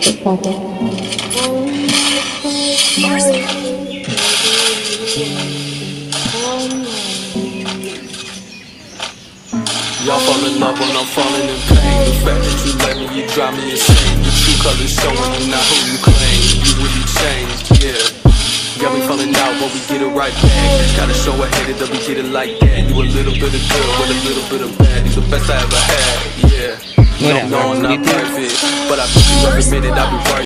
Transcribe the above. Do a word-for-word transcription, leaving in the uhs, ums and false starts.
Y'all fall in love when I'm falling in pain. The fact that you let me, you drive me insane. The true colors showing you not who you claim. You really changed, yeah. Got me falling out, but we get it right back. Gotta show a head that we get it like that. You a little bit of good with a little bit of bad. You the best I ever had, yeah. No, no, I'm not perfect, but I think you every minute I be right.